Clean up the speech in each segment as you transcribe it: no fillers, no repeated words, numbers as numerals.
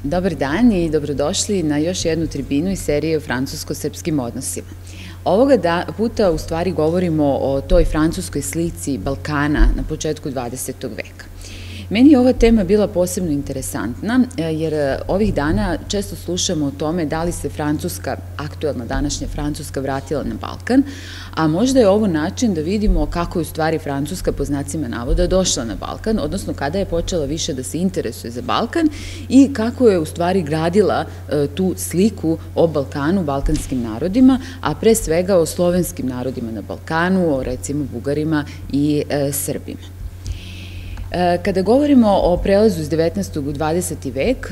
Dobar dan i dobrodošli na još jednu tribinu iz serije o francusko-srpskim odnosima. Ovoga puta u stvari govorimo o toj francuskoj slici Balkana na početku 20. veka. Meni je ova tema bila posebno interesantna, jer ovih dana često slušamo o tome da li se Francuska, aktuelna današnja Francuska, vratila na Balkan, a možda je ovo način da vidimo kako je u stvari Francuska, po znacima navoda, došla na Balkan, odnosno kada je počela više da se interesuje za Balkan i kako je u stvari gradila tu sliku o Balkanu, balkanskim narodima, a pre svega o slovenskim narodima na Balkanu, o recimo Bugarima i Srbima. Kada govorimo o prelazu iz 19. u 20. vek,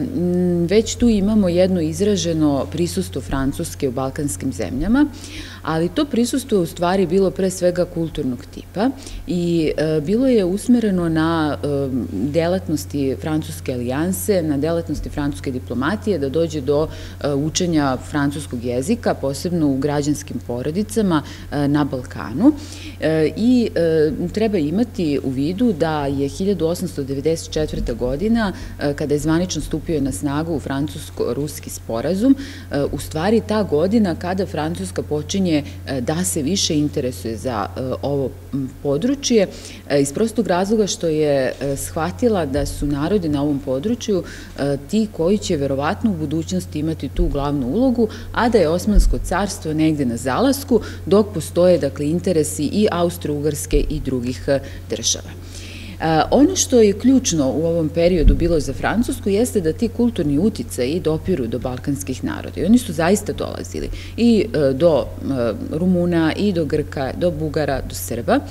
već tu imamo jedno izraženo prisustvo Francuske u balkanskim zemljama, ali to prisustvo je u stvari bilo pre svega kulturnog tipa i bilo je usmereno na delatnosti Francuske alijanse, na delatnosti francuske diplomatije, da dođe do učenja francuskog jezika, posebno u građanskim porodicama na Balkanu. I treba imati u vidu da je 1894. godina, kada je zvanično stupio na snagu francusko-ruski sporazum, u stvari ta godina kada Francuska počinje da se više interesuje za ovo područje, iz prostog razloga što je shvatila da su narodi na ovom području ti koji će verovatno u budućnosti imati tu glavnu ulogu, a da je Osmansko carstvo negde na zalasku, dok postoje, dakle, interesi i Austro-Ugarske i drugih država. Ono što je ključno u ovom periodu bilo za Francusku jeste da ti kulturni uticaji dopiru do balkanskih naroda. I oni su zaista dolazili i do Rumuna, i do Grka, do Bugara, do Srba.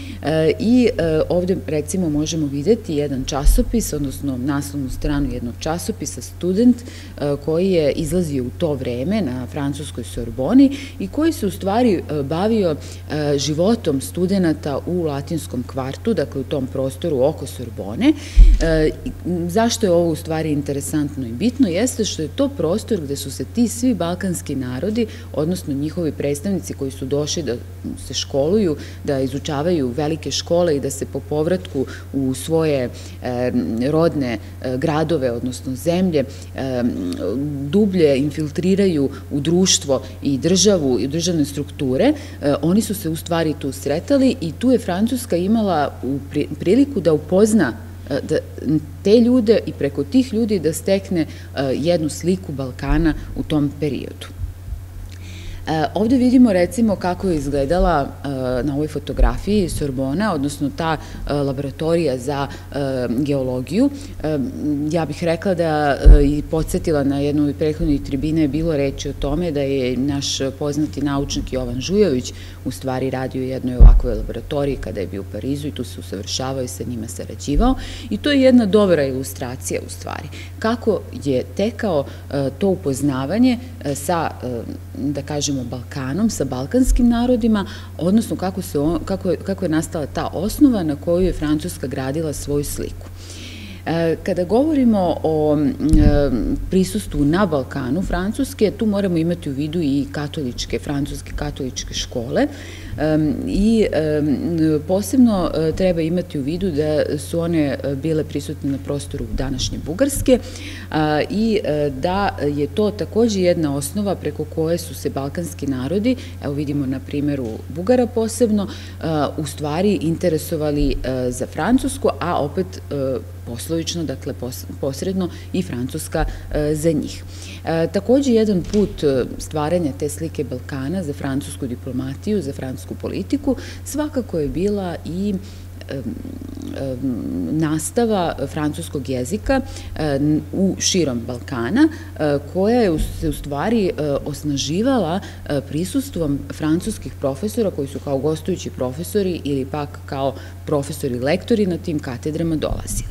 I ovde recimo možemo videti jedan časopis, odnosno naslovnu stranu jednog časopisa, Student, koji je izlazio u to vreme na francuskoj Sorboni i koji se u stvari bavio životom studenta u latinskom kvartu, dakle u tom prostoru oko Sorbone. Zašto je ovo u stvari interesantno i bitno? Jeste što je to prostor gde su se ti svi balkanski narodi, odnosno njihovi predstavnici koji su došli da se školuju, da izučavaju velike škole i da se po povratku u svoje rodne gradove, odnosno zemlje, dublje infiltriraju u društvo i državu i državne strukture, oni su se u stvari tu sretali i tu je Francuska imala priliku da upozna te ljude i preko tih ljudi da stekne jednu sliku Balkana u tom periodu. Ovde vidimo recimo kako je izgledala na ovoj fotografiji Sorbona, odnosno ta laboratorija za geologiju. Ja bih rekla da i podsjetila na jednoj prethodnoj tribine je bilo reči o tome da je naš poznati naučnik Jovan Žujović u stvari radio u jednoj ovakvoj laboratoriji kada je bio u Parizu i tu se usavršavao i sa njima sarađivao. I to je jedna dobra ilustracija u stvari. Kako je tekao to upoznavanje sa, da kažemo, Balkanom, sa balkanskim narodima, odnosno kako je nastala ta osnova na koju je Francuska gradila svoju sliku. Kada govorimo o prisustvu na Balkanu Francuske, tu moramo imati u vidu i francuske katoličke škole i posebno treba imati u vidu da su one bile prisutne na prostoru današnje Bugarske i da je to takođe jedna osnova preko koje su se balkanski narodi, evo vidimo na primjeru Bugara posebno, u stvari interesovali za Francusku, a opet poslovično, dakle posredno i Francuska za njih. Takođe, jedan put stvaranja te slike Balkana za francusku diplomatiju, za francusku politiku, svakako je bila i nastava francuskog jezika u širom Balkana, koja je se u stvari osnaživala prisustvom francuskih profesora koji su kao gostujući profesori ili pak kao profesori lektori na tim katedrama dolazili.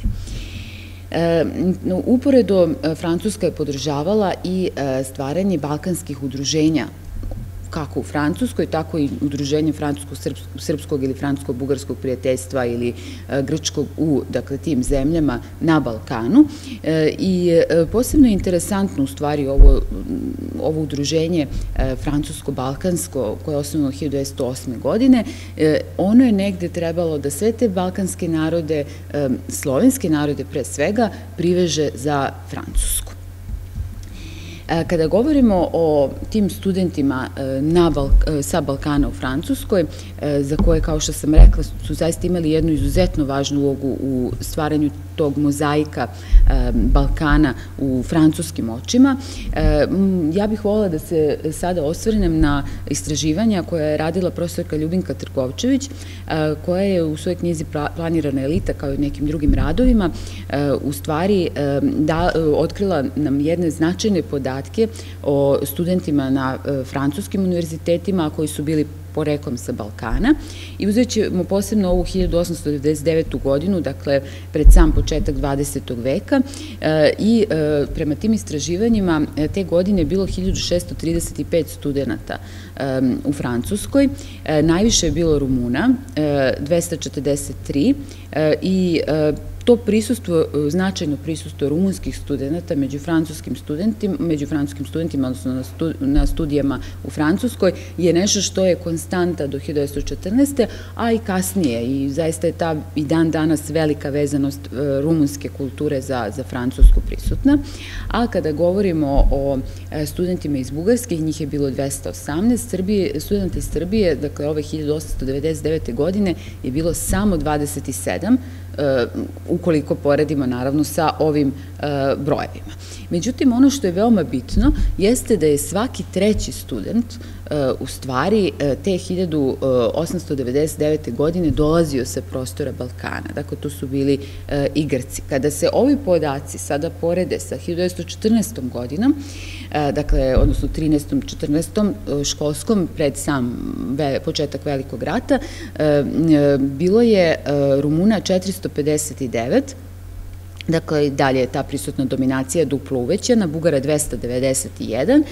Uporedo, Francuska je podržavala i stvaranje balkanskih udruženja kako u Francuskoj, tako i udruženje francusko-srpskog ili francusko-bugarskog prijateljstva ili grčkog u, dakle, tim zemljama na Balkanu. I posebno je interesantno u stvari ovo udruženje francusko-balkansko koje je osnovano 1908. godine. Ono je negde trebalo da sve te balkanske narode, slovenske narode pre svega, priveže za Francusku. Kada govorimo o tim studentima sa Balkana u Francuskoj, za koje, kao što sam rekla, su zaista imali jednu izuzetno važnu ulogu u stvaranju tog mozaika Balkana u francuskim očima, ja bih voljela da se sada osvrnem na istraživanja koja je radila profesorka Ljubinka Trgovčević, koja je u svojoj knjizi Planirana elita, kao i nekim drugim radovima, u stvari otkrila nam jedne značajne podatke o studentima na francuskim univerzitetima, koji su bili poreklom sa Balkana, i uzet ćemo posebno ovu 1899. godinu, dakle pred sam početak 20. veka, i prema tim istraživanjima te godine je bilo 1635 studenta u Francuskoj, najviše je bilo Rumuna, 243, i to prisustvo, značajno prisustvo rumunskih studenta među francuskim studentima, odnosno na studijama u Francuskoj, je nešto što je konstanta do 1914. a i kasnije, i zaista je ta i dan danas velika vezanost rumunske kulture za Francusku prisutna. A kada govorimo o studentima iz Bugarske, njih je bilo 218, studenta iz Srbije, dakle ove 1899. godine je bilo samo 27, ukoliko poredimo naravno sa ovim brojevima. Međutim, ono što je veoma bitno jeste da je svaki treći student u stvari te 1899. godine dolazio sa prostora Balkana. Dakle, to su bili i Grci. Kada se ovi podaci sada porede sa 1914. godinom, dakle, odnosno 13. 14. školskom, pred sam početak Velikog rata, bilo je Rumuna 459, dakle, dalje je ta prisutna dominacija duplo uvećana, Bugara 291,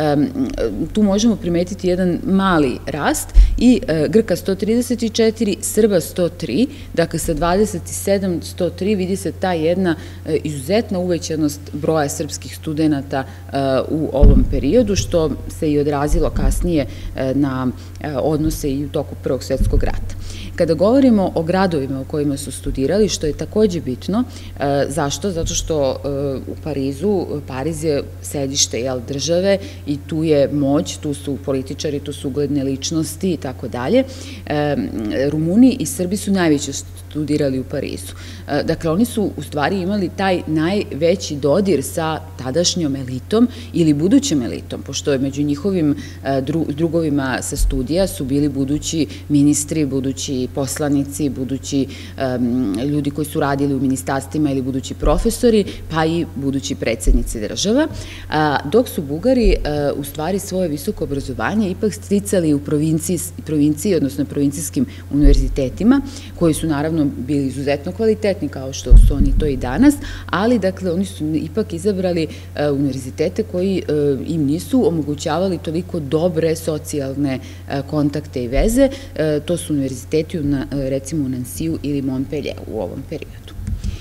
tu možemo primetiti jedan mali rast, i Grka 134, Srba 103, dakle sa 27, 103 vidi se ta jedna izuzetna uvećanost broja srpskih studenta u ovom periodu, što se i odrazilo kasnije na odnose i u toku Prvog svjetskog rata. Kada govorimo o gradovima u kojima su studirali, što je takođe bitno, zašto? Zato što u Pariz je sedište države i tu je moć, tu su političari, tu su ugledne ličnosti i tako dalje. Rumuni i Srbi su najviše studirali u Parizu. Dakle, oni su u stvari imali taj najveći dodir sa tadašnjom elitom ili budućem elitom, pošto je među njihovim drugovima sa studija su bili budući ministri, budući poslanici, budući ljudi koji su radili u ministarstvima ili budući profesori, pa i budući predsednici država, dok su Bugari u stvari svoje visoko obrazovanje ipak sticali u provinciji, odnosno provincijskim univerzitetima, koji su naravno bili izuzetno kvalitetni, kao što su oni to i danas, ali dakle oni su ipak izabrali univerzitete koji im nisu omogućavali toliko dobre socijalne kontakte i veze. To su univerziteti recimo u Nansiju ili Montpellieru u ovom periodu.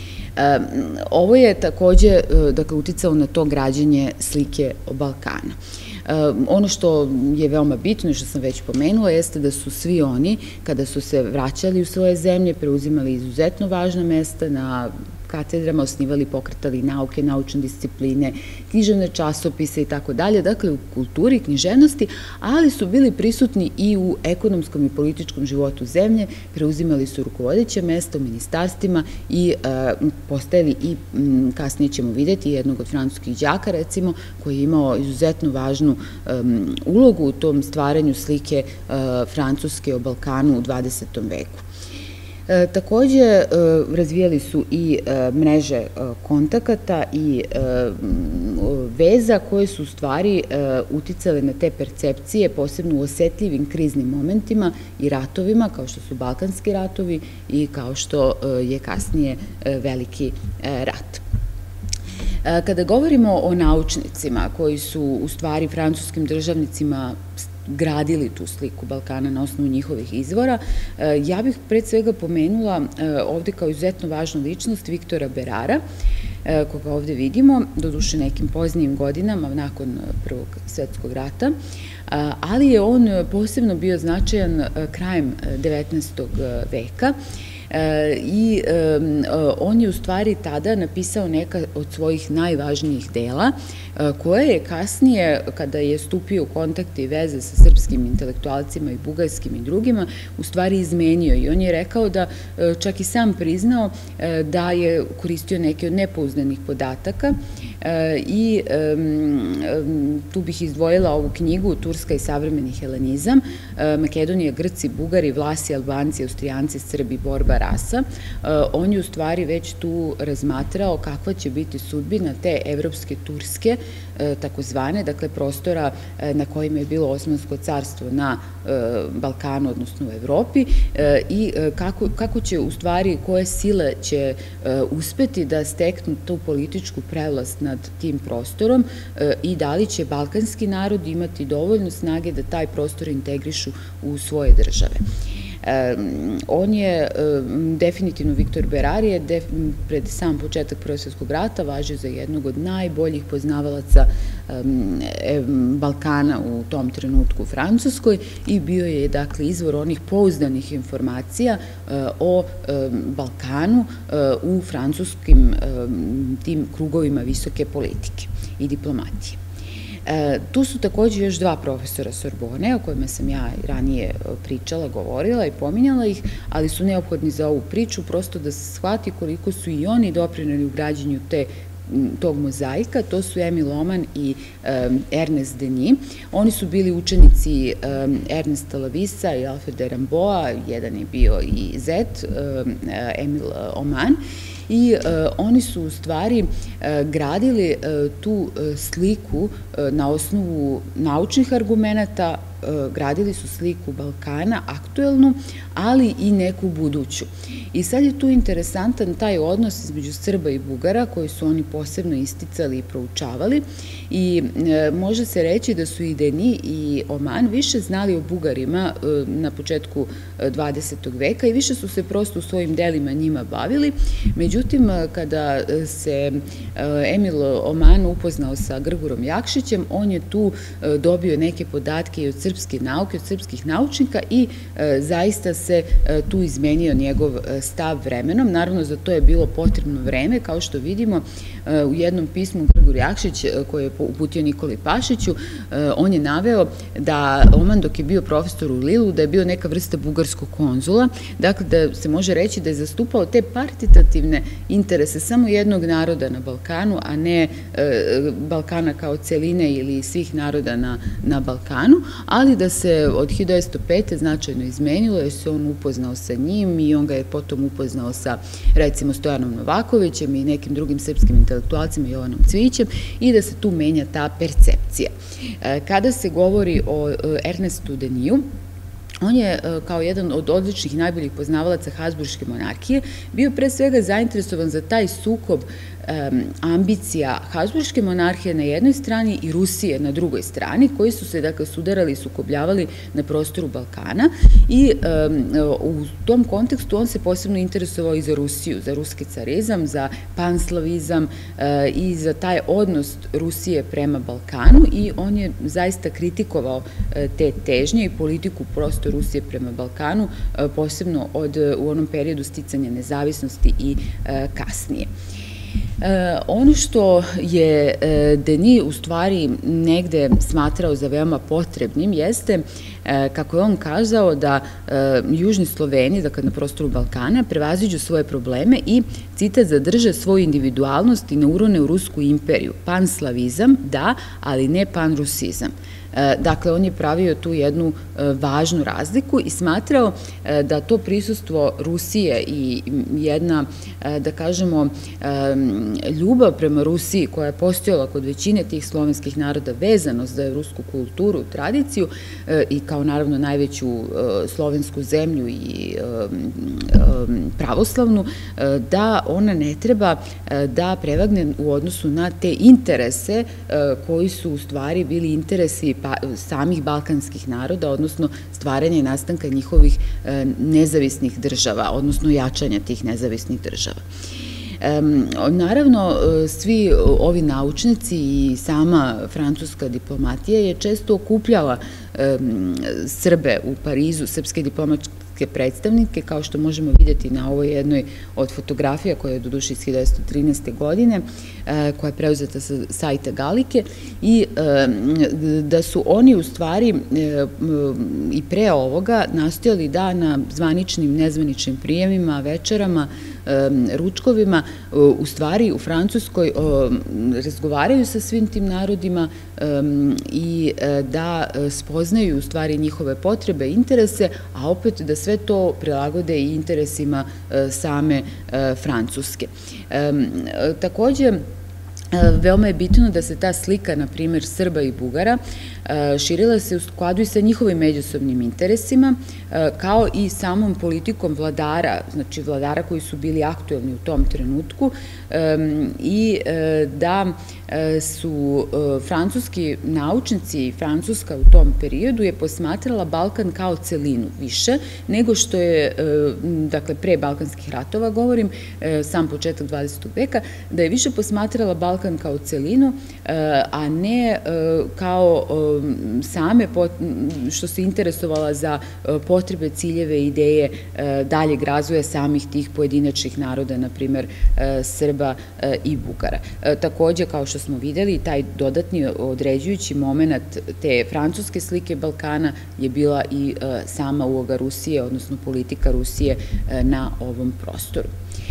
Ovo je takođe uticalo na to građenje slike o Balkana. Ono što je veoma bitno i što sam već pomenula jeste da su svi oni, kada su se vraćali u svoje zemlje, preuzimali izuzetno važna mesta na katedrama, osnivali, pokretali nauke, naučne discipline, književne časopise i tako dalje, dakle u kulturi i književnosti, ali su bili prisutni i u ekonomskom i političkom životu zemlje, preuzimali su rukovodeća mesta u ministarstvima i postajali i, kasnije ćemo videti, jednog od francuskih đaka, recimo, koji je imao izuzetno važnu ulogu u tom stvaranju slike Francuske o Balkanu u 20. veku. Takođe, razvijali su i mreže kontakata i veza koje su u stvari uticale na te percepcije, posebno u osetljivim kriznim momentima i ratovima, kao što su Balkanski ratovi i kao što je kasnije Veliki rat. Kada govorimo o naučnicima koji su u stvari francuskim državnicima gradili tu sliku Balkana na osnovu njihovih izvora. Ja bih pred svega pomenula ovde kao izuzetno važnu ličnost Viktora Berara, koga ovde vidimo, doduše nekim poznijim godinama nakon Prvog svetskog rata, ali je on posebno bio značajan krajem 19. veka i on je u stvari tada napisao neka od svojih najvažnijih dela, koje je kasnije, kada je stupio u kontakte i veze sa srpskim intelektualcima i bugarskim i drugima, u stvari izmenio. I on je rekao da, čak i sam priznao, da je koristio neke od nepouzdanih podataka i tu bih izdvojila ovu knjigu Turska i savremeni helenizam, Makedonija, Grci, Bugari, Vlasi, Albanci, Austrijanci, Srbi, borba rasa. On je u stvari već tu razmatrao kakva će biti sudbina te evropske Turske, takozvane, dakle prostora na kojima je bilo Osmansko carstvo na Balkanu, odnosno u Evropi, i kako će u stvari, koje sile će uspeti da steknu tu političku prevlast nad tim prostorom i da li će balkanski narod imati dovoljno snage da taj prostor integrišu u svoje države. On je, definitivno Viktor Berar je pred sam početak Prvog svjetskog rata važio za jednog od najboljih poznavalaca Balkana u tom trenutku u Francuskoj i bio je, dakle, izvor onih pouzdanih informacija o Balkanu u francuskim tim krugovima visoke politike i diplomatije. Tu su takođe još dva profesora Sorbone, o kojima sam ja ranije pričala, govorila i pominjala ih, ali su neophodni za ovu priču, prosto da se shvati koliko su i oni doprineli u građenju tog mozaika. To su Emil Oman i Ernest Denis. Oni su bili učenici Ernesta Lavisa i Alfreda Ramboa, jedan je bio i zet, Emil Oman, i oni su u stvari gradili tu sliku na osnovu naučnih argumenata, gradili su sliku Balkana, aktuelnu, ali i neku buduću. I sad je tu interesantan taj odnos između Srba i Bugara, koji su oni posebno isticali i proučavali, i može se reći da su i Denis i Oman više znali o Bugarima na početku 20. veka i više su se prosto u svojim delima njima bavili. Međutim, kada se Emil Oman upoznao sa Grgurom Jakšićem, on je tu dobio neke podatke i od srpske nauke, od srpskih naučnika i zaista se tu izmenio njegov stav vremenom. Naravno, za to je bilo potrebno vreme, kao što vidimo u jednom pismu Grgur Jakšić, koje je uputio Nikoli Pašiću, on je naveo da Oman, dok je bio profesor u Lilu, da je bio neka vrsta bugarskog konzula, dakle da se može reći da je zastupao te partitativne interese samo jednog naroda na Balkanu, a ne Balkana kao celine ili svih naroda na Balkanu, ali da se od 1905. značajno izmenilo, jer se on upoznao sa njim i on ga je potom upoznao sa, recimo, Stojanom Novakovićem i nekim drugim srpskim intelektualcima, Jovanom Cvijićem, i da se tu menja ta percepcija. Kada se govori o Ernestu Deniju, on je, kao jedan od odličnih i najboljih poznavalaca Habsburške monarhije, bio pre svega zainteresovan za taj sukob ambicija Habsburške monarhije na jednoj strani i Rusije na drugoj strani, koji su se, dakle, sudarali i sukobljavali na prostoru Balkana, i u tom kontekstu on se posebno interesovao i za Rusiju, za ruski carizam, za panslavizam i za taj odnos Rusije prema Balkanu, i on je zaista kritikovao te težnje i politiku prosto Rusije prema Balkanu, posebno u onom periodu sticanja nezavisnosti i kasnije. Ono što je Denis u stvari negde smatrao za veoma potrebnim jeste, kako je on kazao, da južni Sloveni, dakle na prostoru Balkana, prevaziđu svoje probleme i, citat, zadrže svoju individualnost i ne urone u Rusku imperiju. Panslavizam, da, ali ne panrusizam. Dakle, on je pravio tu jednu važnu razliku i smatrao da to prisustvo Rusije i jedna, da kažemo, ljubav prema Rusiji koja je postojala kod većine tih slovenskih naroda vezano za rusku kulturu, tradiciju i kao naravno najveću slovensku zemlju i pravoslavnu, da ona ne treba da prevagne u odnosu na te interese koji su u stvari bili interesi samih balkanskih naroda, odnosno stvaranja i nastanka njihovih nezavisnih država, odnosno jačanja tih nezavisnih država. Naravno, svi ovi naučnici i sama francuska diplomatija je često okupljala Srbe u Parizu, srpske diplomatske predstavnike, kao što možemo vidjeti na ovoj jednoj od fotografija koja je doduše iz 1913. godine, koja je preuzeta sa sajta Galike, i da su oni u stvari i pre ovoga nastojali da na zvaničnim, nezvaničnim prijemima, večerama, ručkovima, u stvari u Francuskoj razgovaraju sa svim tim narodima i da spoznaju u stvari njihove potrebe, interese, a opet da sve to prilagode i interesima same Francuske. Takođe, veoma je bitno da se ta slika, na primjer, Srba i Bugara, širila se u skladu i sa njihovim međusobnim interesima, kao i samom politikom vladara, znači vladara koji su bili aktuelni u tom trenutku, i da su francuski naučnici i Francuska u tom periodu je posmatrala Balkan kao celinu više nego što je, dakle, pre balkanskih ratova govorim, sam početak 20. veka, da je više posmatrala Balkan kao celinu, a ne kao same, što se interesovala za potrebe, ciljeve, ideje daljeg razvoja samih tih pojedinačnih naroda, na primer Srba i Bugara. Takođe, kao što smo videli, taj dodatni određujući moment te francuske slike Balkana je bila i sama uloga Rusije, odnosno politika Rusije na ovom prostoru.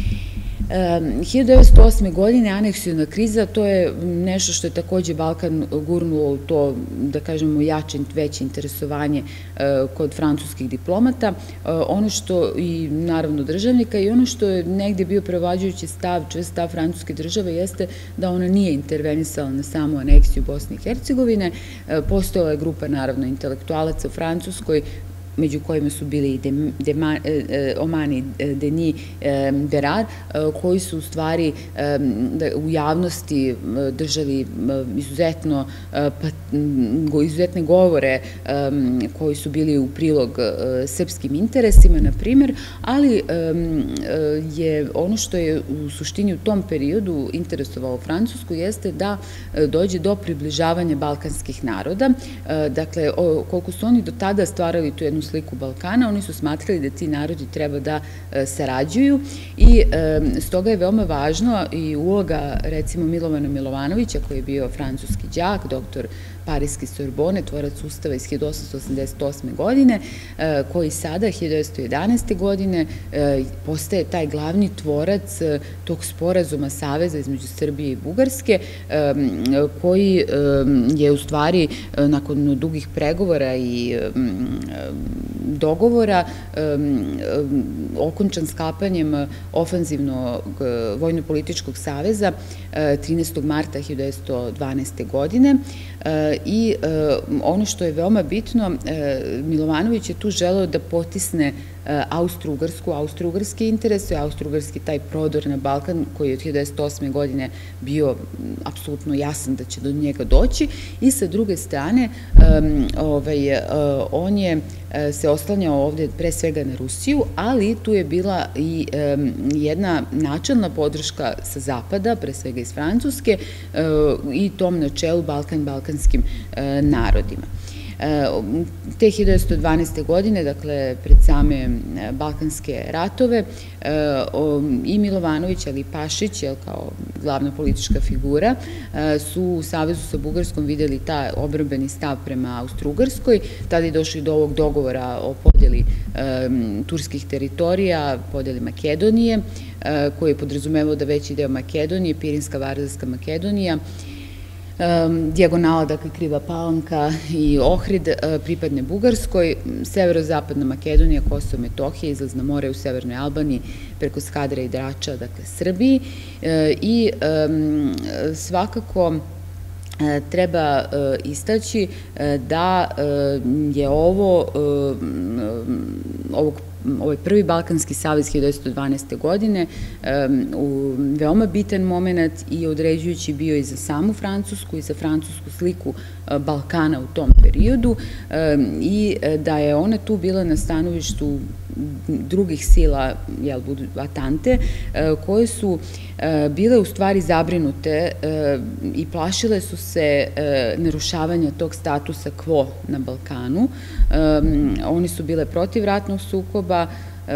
1908. godine aneksiona kriza, to je nešto što je takođe Balkan gurnulo u to, da kažemo, jače, veće interesovanje kod francuskih diplomata. Ono što, i naravno državnika, i ono što je negde bio prevađujući stav, čvrst stav francuske države, jeste da ona nije intervenisala na samu aneksiju Bosne i Hercegovine. Postojala je grupa, naravno, intelektualaca u Francuskoj, među kojima su bili i Omani, Denis, Berar, koji su u stvari u javnosti držali izuzetne govore koji su bili u prilog srpskim interesima, na primjer, ali je ono što je u suštini u tom periodu interesovalo Francusku jeste da dođe do približavanja balkanskih naroda. Dakle, koliko su oni do tada stvarali tu jednu sliku Balkana, oni su smatrali da ti narodi treba da sarađuju i stoga je veoma važno i uloga, recimo, Milovana Milovanovića, koji je bio francuski đak, doktor Pariske Sorbone, tvorac ustava iz 1888. godine, koji sada, 1911. godine, postaje taj glavni tvorac tog sporazuma Saveza između Srbije i Bugarske, koji je u stvari nakon dugih pregovora i dogovora okončan sklapanjem ofanzivnog vojno-političkog saveza 13. marta 1912. godine. I ono što je veoma bitno, Milovanović je tu želeo da potisne austro-ugarske interese, austro-ugarski taj prodor na Balkan koji je od 1908. godine bio apsolutno jasan da će do njega doći, i sa druge strane on je se oslanjao ovde pre svega na Rusiju, ali tu je bila i jedna načelna podrška sa zapada, pre svega iz Francuske, i tom načelu balkanskim narodima. Te 1912. godine, dakle, pred same balkanske ratove, i Milovanović, ali i Pašić, kao glavna politička figura, su u savezu sa Bugarskom videli taj obrambeni stav prema Austro-Ugarskoj. Tada je došlo do ovog dogovora o podeli turskih teritorija, podeli Makedonije, koji je podrazumevao da veći deo Makedonije, Pirinska, Vardarska Makedonija, dijagonala, dakle, Kriva Palanka i Ohrid, pripadne Bugarskoj, severozapadna Makedonija, Kosovo, Metohija, izlaz na more u severnoj Albaniji, preko Skadra i Drača, dakle, Srbiji, i svakako treba istaći da je ovog ovaj prvi Balkanski savez 1912. godine veoma bitan moment i određujući bio i za samu Francusku i za francusku sliku Balkana u tom periodu i da je ona tu bila na stanovištu drugih sila, Atante, koje su bile u stvari zabrinute i plašile su se narušavanja tog statusa quo na Balkanu. Oni su bile protiv ratnog sukoba,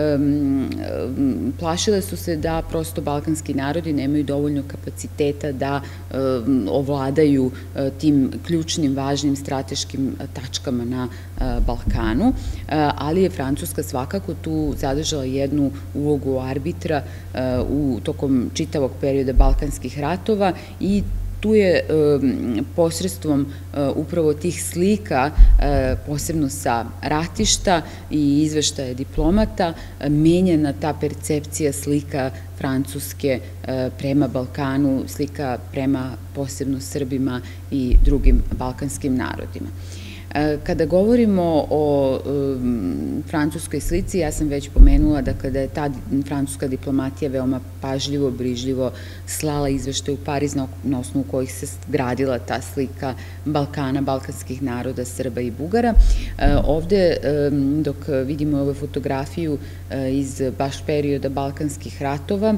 plašile su se da prosto balkanski narodi nemaju dovoljno kapaciteta da ovladaju tim ključnim, važnim strateškim tačkama na Balkanu, ali je Francuska svakako tu zadržala jednu ulogu arbitra tokom čitavog perioda balkanskih ratova i tu je posredstvom upravo tih slika, posebno sa ratišta i izveštaja diplomata, menjena ta percepcija slika Francuske prema Balkanu, slika prema posebno Srbima i drugim balkanskim narodima. Kada govorimo o francuskoj slici, ja sam već pomenula da kada je ta francuska diplomatija veoma pažljivo, brižljivo slala izveštaje u Pariz na osnovu kojih se gradila ta slika Balkana, balkanskih naroda, Srba i Bugara. Ovde, dok vidimo ovu fotografiju iz baš perioda balkanskih ratova,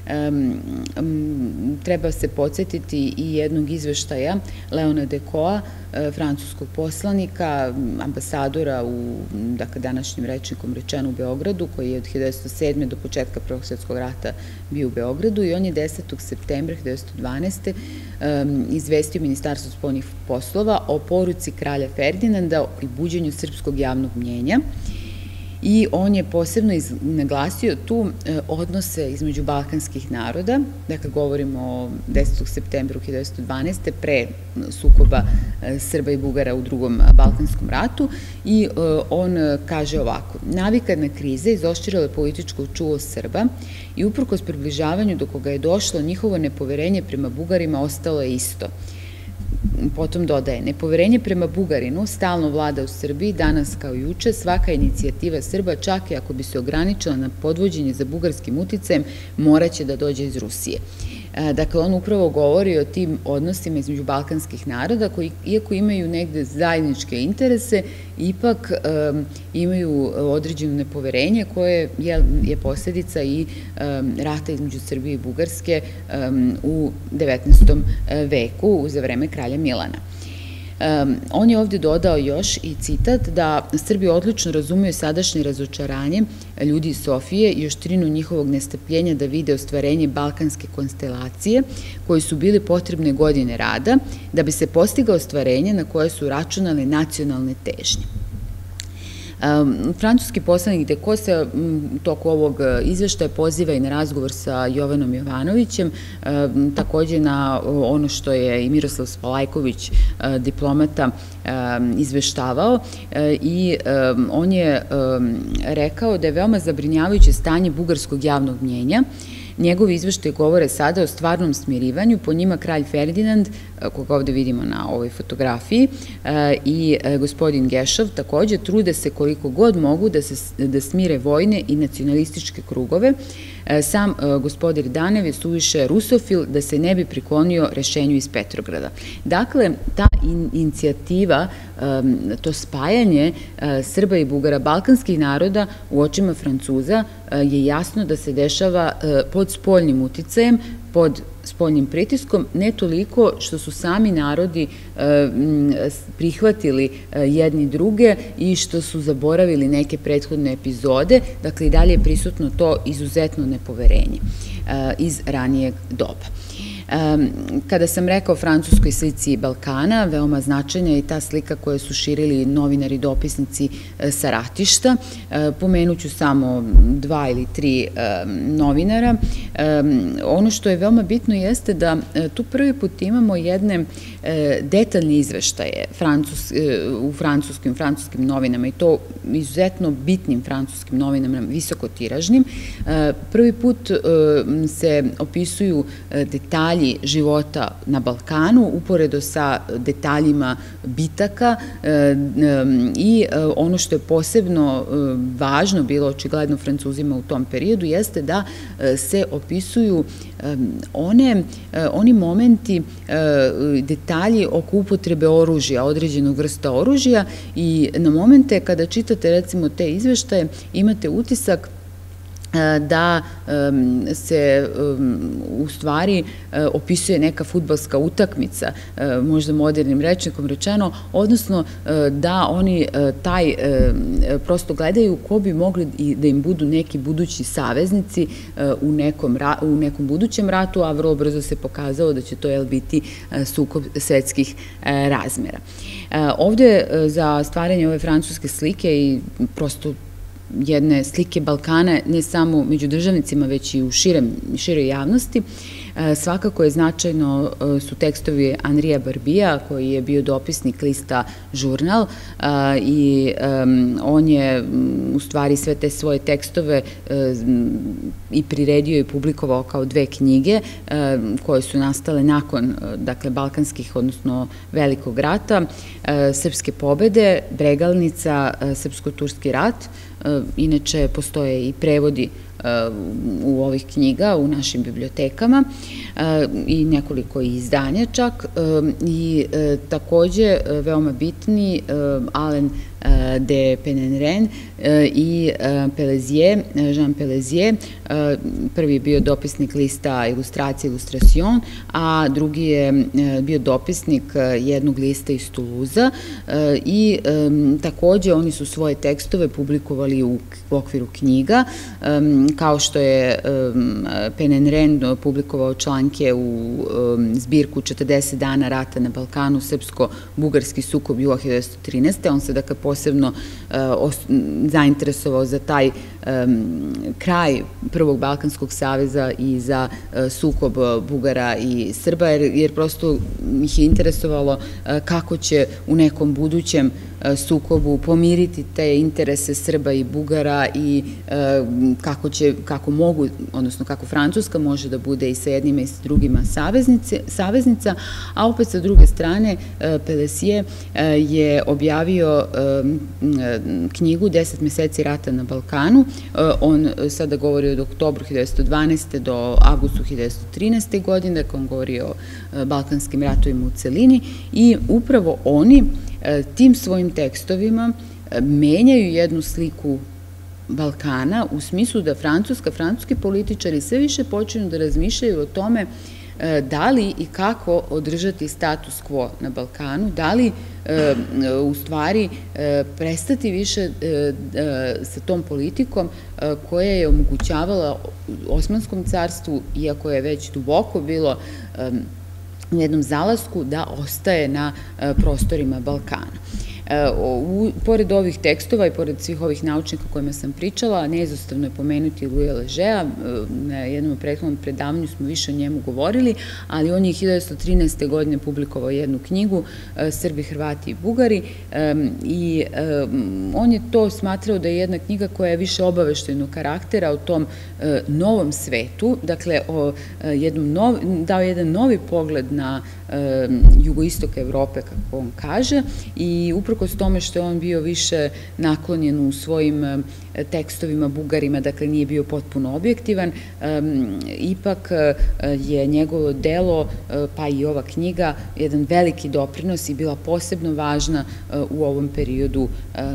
treba se podsjetiti i jednog izveštaja Leona Decoa, francuskog poslanika, ambasadora u, dakle, današnjim rečnikom rečeno u Beogradu, koji je od 1907. do početka Prvog svjetskog rata bio u Beogradu i on je 10. septembra 1912. Izvestio Ministarstvo spoljnih poslova o poruci kralja Ferdinanda i buđenju srpskog javnog mnjenja. I on je posebno naglasio tu odnose između balkanskih naroda, dakle govorimo o 10. septembru 1912. pre sukoba Srba i Bugara u Drugom Balkanskom ratu i on kaže ovako: navika na krize izoštrila je političko čulo Srba i uprkos približavanju do koga je došlo, njihovo nepoverenje prema Bugarima ostalo je isto. Potom dodaje, nepoverenje prema Bugarinu stalno vlada u Srbiji, danas kao juče, svaka inicijativa Srba, čak i ako bi se ograničila na podvođenje za bugarskim uticajem, moraće da dođe iz Rusije. Dakle, on upravo govori o tim odnosima između balkanskih naroda koji, iako imaju negde zajedničke interese, ipak imaju određeno nepoverenje koje je posljedica i rata između Srbije i Bugarske u 19. veku za vreme kralja Milana. On je ovde dodao još i citat da Srbi odlično razumeju sadašnje razočaranje ljudi iz Sofije i oštrinu njihovog nestrpljenja da vide ostvarenje balkanske konstelacije koji su bili potrebne godine rada da bi se postigao ostvarenje na koje su računale nacionalne težnje. Francuski poslanik Deco se u toku ovog izveštaja poziva i na razgovor sa Jovanom Jovanovićem, takođe na ono što je i Miroslav Spalajković, diplomata, izveštavao i on je rekao da je veoma zabrinjavajuće stanje bugarskog javnog mnjenja. Njegovi izveštaji govore sada o stvarnom smirivanju, po njima kralj Ferdinand, koga ovde vidimo na ovoj fotografiji, i gospodin Gešov takođe trude se koliko god mogu da smire vojne i nacionalističke krugove. Sam gospodin Danev je suviše rusofil da se ne bi priklonio rešenju iz Petrograda. Dakle, ta inicijativa, to spajanje Srba i Bugara, balkanskih naroda u očima Francuza je jasno da se dešava pod spoljnim uticajem, pod spoljnim pritiskom, ne toliko što su sami narodi prihvatili jedni druge i što su zaboravili neke prethodne epizode, dakle i dalje je prisutno to izuzetno nepoverenje iz ranijeg doba. Kada sam rekao o francuskoj slici Balkana, veoma značajna je i ta slika koju su širili novinari, dopisnici sa ratišta. Pomenuću samo 2 ili 3 novinara. Ono što je veoma bitno jeste da tu prvi put imamo jedne detaljne izveštaje u francuskim novinama i to izuzetno bitnim francuskim novinama, visokotiražnim. Prvi put se opisuju detalji detalji života na Balkanu, uporedo sa detaljima bitaka i ono što je posebno važno bilo očigledno Francuzima u tom periodu jeste da se opisuju oni momenti, detalji oko upotrebe oružja, određenog vrsta oružja i na momente kada čitate recimo te izveštaje imate utisak da se u stvari opisuje neka fudbalska utakmica, možda modernim rečnikom rečeno, odnosno da oni prosto gledaju ko bi mogli da im budu neki budući saveznici u nekom budućem ratu, a vrlo brzo se pokazalo da će to biti sukob svetskih razmera. Ovde za stvaranje ove francuske slike i prosto jedne slike Balkana, ne samo među državnicima, već i u široj javnosti. Svakako je značajno su tekstovi Henrija Barbija, koji je bio dopisnik lista Žurnal i on je u stvari sve te svoje tekstove i priredio i publikovao kao 2 knjige koje su nastale nakon, dakle, balkanskih, odnosno Velikog rata, Srpske pobede, Bregalnica, Srpsko-turski rat. Inače, postoje i prevodi u ovih knjiga u našim bibliotekama i nekoliko izdanja čak i takođe veoma bitni Alain de Penenren i Jean Pelezier. Prvi je bio dopisnik lista Ilustracija Illustration, a drugi je bio dopisnik jednog lista iz Tuluza i takođe oni su svoje tekstove publikovali u okviru knjiga, kao što je Penenren publikovao članke u zbirku 40 dana rata na Balkanu, srpsko-bugarski sukob jula 1913. On se dakle posebno zainteresovao za taj kraj Prvog Balkanskog saveza i za sukob Bugara i Srba, jer prosto ih je interesovalo kako će u nekom budućem sukobu pomiriti te interese Srba i Bugara i kako mogu, odnosno kako Francuska može da bude i sa jednima i sa drugima saveznica, a opet sa druge strane Pelezier je objavio knjigu 10 meseci rata na Balkanu. On sada govori od oktobru 1912. do avgustu 1913. godine, dakle on govori o balkanskim ratovima u celini i upravo oni tim svojim tekstovima menjaju jednu sliku Balkana u smislu da francuski političari sve više počinju da razmišljaju o tome da li i kako održati status quo na Balkanu, da li u stvari prestati više sa tom politikom koja je omogućavala Osmanskom carstvu, iako je već duboko bilo u jednom zalasku, da ostaje na prostorima Balkana. Pored ovih tekstova i pored svih ovih naučnika o kojima sam pričala, neizostavno je pomenuti Louisa Legea. Na jednom prethodnom predavanju smo više o njemu govorili, ali on je 1913. godine publikovao jednu knjigu Srbi, Hrvati i Bugari i on je to smatrao da je jedna knjiga koja je više obaveštajnog karaktera o tom novom svetu, dakle dao jedan novi pogled na jugoistok Evrope, kako on kaže, i uprkos tome što je on bio više naklonjen u svojim tekstovima Bugarima, dakle nije bio potpuno objektivan, ipak je njegovo delo, pa i ova knjiga, jedan veliki doprinos i bila posebno važna u ovom periodu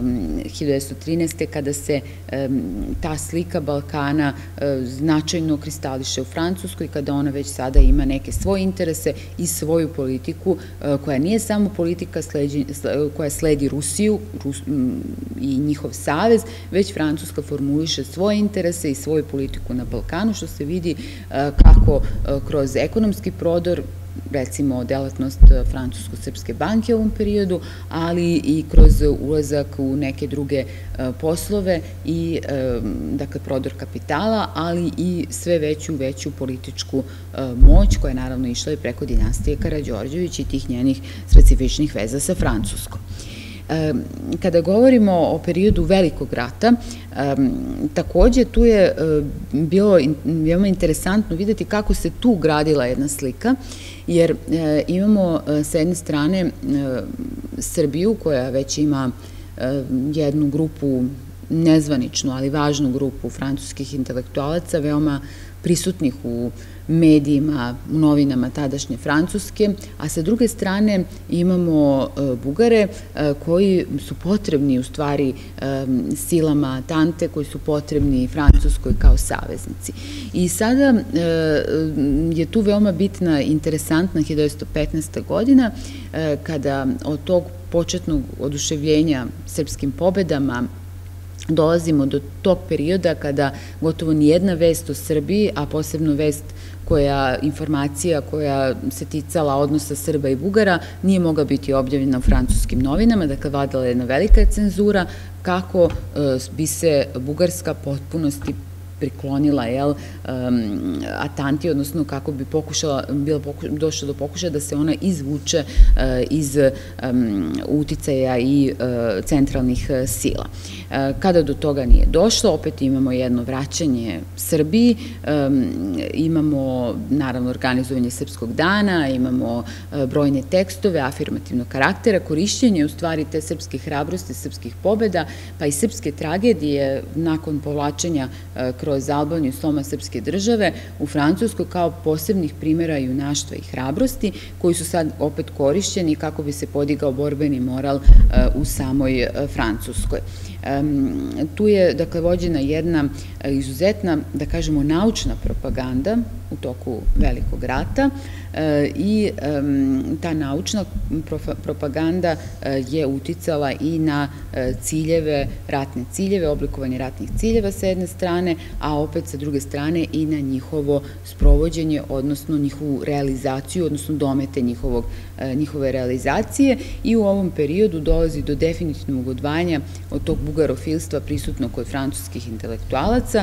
1913. kada se ta slika Balkana značajno kristališe u Francuskoj, kada ona već sada ima neke svoje interese i svoju politiku, koja nije samo politika koja sledi Rusiju i njihov savez, već Francuska formuliše svoje interese i svoju politiku na Balkanu, što se vidi kako kroz ekonomski prodor, recimo delatnost Francusko-srpske banke u ovom periodu, ali i kroz ulazak u neke druge poslove i, dakle, prodor kapitala, ali i sve veću političku moć, koja je naravno išla i preko dinastije Karađorđević i tih njenih specifičnih veza sa Francuskom. Kada govorimo o periodu Velikog rata, takođe tu je bilo veoma interesantno videti kako se tu gradila jedna slika, jer imamo sa jedne strane Srbiju koja već ima jednu grupu, nezvaničnu, ali važnu grupu francuskih intelektualaca, veoma prisutnih u medijima, u novinama tadašnje Francuske, a sa druge strane imamo Bugare koji su potrebni u stvari silama Tante, koji su potrebni Francuskoj kao saveznici. I sada je tu veoma bitna, interesantna 1915. godina, kada od tog početnog oduševljenja srpskim pobedama dolazimo do tog perioda kada gotovo nijedna vest o Srbiji, a posebno informacija koja se ticala odnosa Srba i Bugara nije mogla biti objavljena u francuskim novinama, dakle vladala je jedna velika cenzura kako bi se Bugarska potpunosti priklonila Atanti, odnosno kako bi došlo do pokušaja da se ona izvuče iz uticaja i centralnih sila. Kada do toga nije došlo, opet imamo jedno vraćanje Srbiji, imamo naravno organizovanje Srpskog dana, imamo brojne tekstove afirmativnog karaktera, korišćenje u stvari te srpske hrabrosti, srpskih pobeda, pa i srpske tragedije nakon povlačenja kroz Albaniju sloma srpske države u Francuskoj kao posebnih primjera junaštva i hrabrosti, koji su sad opet korišćeni kako bi se podigao borbeni moral u samoj Francuskoj. Tu je, dakle, vođena jedna izuzetna, da kažemo, naučna propaganda u toku Velikog rata i ta naučna propaganda je uticala i na ciljeve, ratne ciljeve, oblikovanje ratnih ciljeva sa jedne strane, a opet sa druge strane i na njihovo sprovođenje, odnosno njihovu realizaciju, odnosno domete njihove realizacije, i u ovom periodu dolazi do definitivnog odvajanja od tog bugarofilstva prisutno kod francuskih intelektualaca,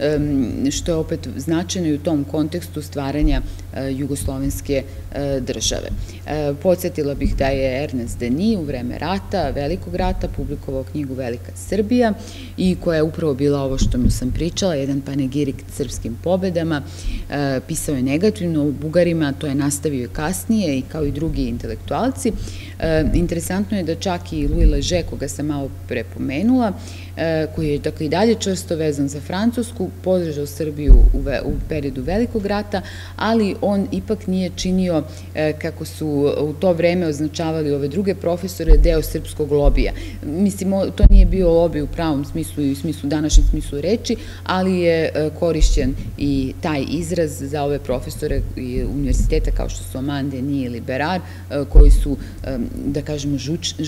što je opet značajno i u tom kontekstu stvaranja jugoslovenske države. Podsjetila bih da je Ernest Denis u vreme rata, Velikog rata, publikovao knjigu Velika Srbija i koja je upravo bila ovo što mu sam pričala, jedan panegirik srpskim pobedama, pisao je negativno o Bugarima, to je nastavio i kasnije i kao i drugi intelektualci. Interesantno je da čak i Louis Leger, koga sam malo prepomenula, koji je dakle i dalje čvrsto vezan za Francusku, podržao Srbiju u periodu Velikog rata, ali on ipak nije činio, kako su u to vreme označavali ove druge profesore, deo srpskog lobija. Mislim, to nije bio lobi u pravom smislu i u smislu, današnjem smislu reči, ali je korišćen i taj izraz za ove profesore univerziteta kao što su Oman, Denis ili Berard, koji su, da kažemo,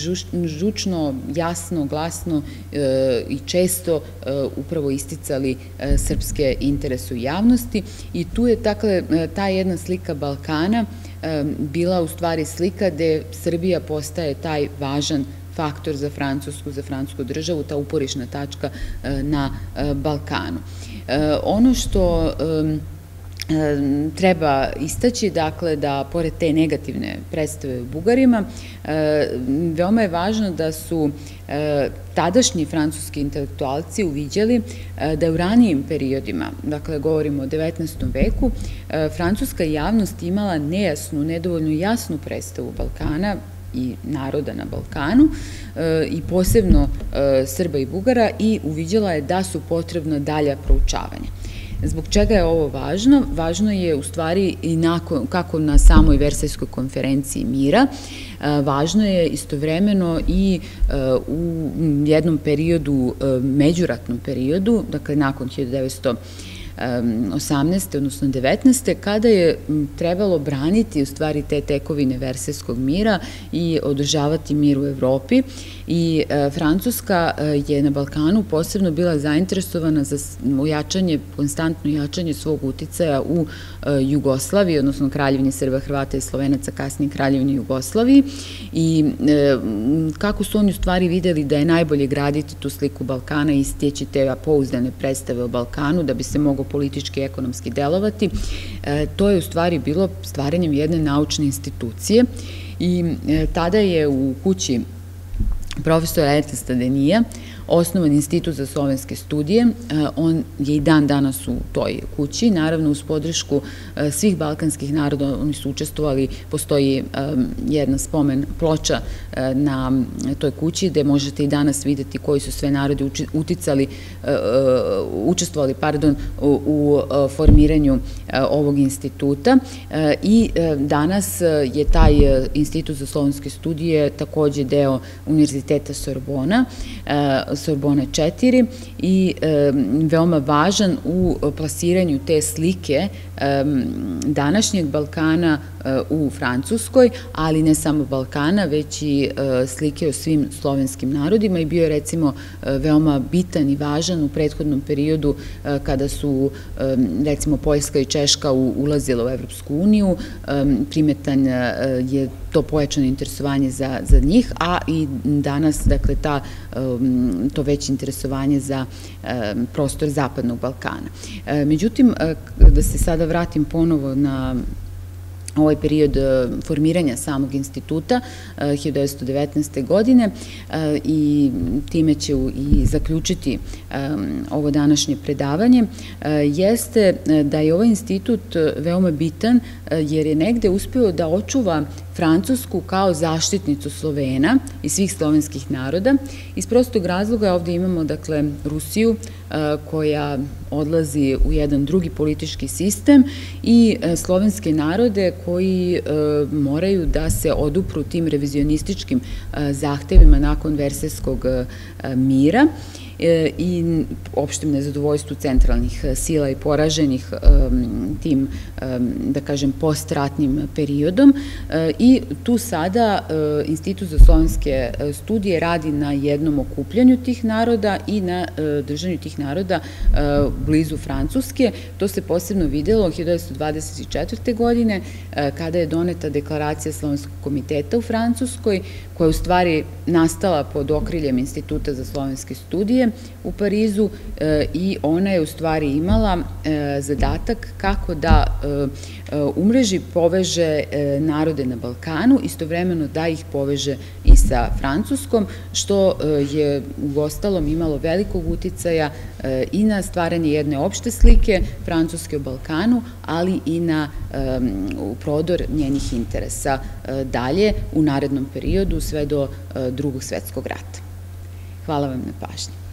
žučno, jasno, glasno i često upravo isticali srpske interese u javnosti, i tu je ta jedna slika Balkana bila u stvari slika gde Srbija postaje taj važan faktor za francusku državu, ta uporišna tačka na Balkanu. Ono što treba istaći, dakle, da pored te negativne predstave u Bugarima, veoma je važno da su tadašnji francuski intelektualci uviđali da u ranijim periodima, dakle, govorimo o 19. veku, francuska javnost imala nejasnu, nedovoljno jasnu predstavu Balkana i naroda na Balkanu i posebno Srba i Bugara, i uviđala je da su potrebna dalja proučavanja. Zbog čega je ovo važno? Važno je u stvari i kako na samoj Versajskoj konferenciji mira, važno je istovremeno i u jednom periodu, međuratnom periodu, dakle nakon 1918. odnosno 19. kada je trebalo braniti u stvari te tekovine Versajskog mira i održavati mir u Evropi, i Francuska je na Balkanu posebno bila zainteresovana za konstantno jačanje svog uticaja u Jugoslaviji, odnosno Kraljevini Srba, Hrvata i Slovenaca, kasnije Kraljevini Jugoslaviji, i kako su oni u stvari videli da je najbolje graditi tu sliku Balkana i stjeći te pouzdane predstave o Balkanu da bi se mogao politički i ekonomski delovati, to je u stvari bilo stvaranjem jedne naučne institucije, i tada je u kući profesora Ernesta Denija, osnovan Institut za slovenske studije. On je i dan danas u toj kući, naravno uz podršku svih balkanskih naroda. Oni su učestvovali, postoji jedna spomen ploča na toj kući gde možete i danas videti koji su sve narodi učestvovali u formiranju ovog instituta i danas je taj Institut za slovenske studije takođe deo Univerziteta Sorbona 4 i veoma važan u plasiranju te slike današnjeg Balkana u Francuskoj, ali ne samo Balkana, već i slike o svim slovenskim narodima i bio je recimo veoma bitan i važan u prethodnom periodu kada su recimo Poljska i Češka ulazile u Evropsku uniju, primetan je to pojačano interesovanje za njih, a i danas, dakle, to veće interesovanje za prostor Zapadnog Balkana. Međutim, da se sada vratim ponovo na ovaj period formiranja samog instituta 1919. godine i time ću i zaključiti ovo današnje predavanje, jeste da je ovaj institut veoma bitan jer je negde uspeo da očuva Francusku kao zaštitnicu Slovena i svih slovenskih naroda. Iz prostog razloga ovde imamo, dakle, Rusiju koja odlazi u jedan drugi politički sistem i slovenske narode koji moraju da se odupru tim revizionističkim zahtevima nakon Versajskog mira i opštem nezadovoljstvu centralnih sila i poraženih tim, da kažem, postratnim periodom i tu sada Institut za slovenske studije radi na jednom okupljanju tih naroda i na držanju tih naroda blizu Francuske. To se posebno videlo 1924. godine kada je doneta deklaracija Slovenskog komiteta u Francuskoj, koja je u stvari nastala pod okriljem Instituta za slovenske studije u Parizu i ona je u stvari imala zadatak kako da umreži, poveže narode na Balkanu, istovremeno da ih poveže i sa Francuskom, što je uostalom imalo velikog uticaja i na stvaranje jedne opšte slike Francuske o Balkanu, ali i na prodor njenih interesa dalje u narednom periodu sve do Drugog svetskog rata. Hvala vam na pažnji.